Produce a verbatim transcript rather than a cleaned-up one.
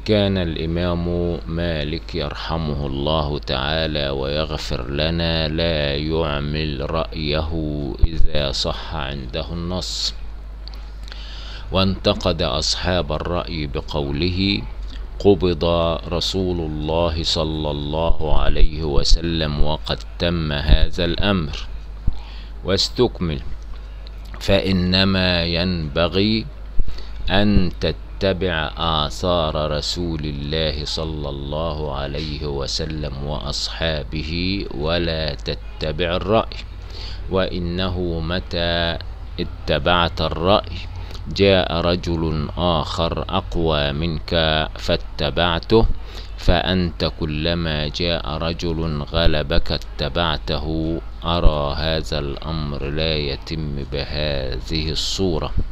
كان الإمام مالك يرحمه الله تعالى ويغفر لنا لا يعمل رأيه إذا صح عنده النص، وانتقد أصحاب الرأي بقوله: قبض رسول الله صلى الله عليه وسلم وقد تم هذا الأمر. واستكمل: فإنما ينبغي أن تتبع آثار رسول الله صلى الله عليه وسلم وأصحابه ولا تتبع الرأي، وإنه متى اتبعت الرأي جاء رجل آخر أقوى منك فاتبعته، فأنت كلما جاء رجل غلبك اتبعته. أرى هذا الأمر لا يتم بهذه الصورة.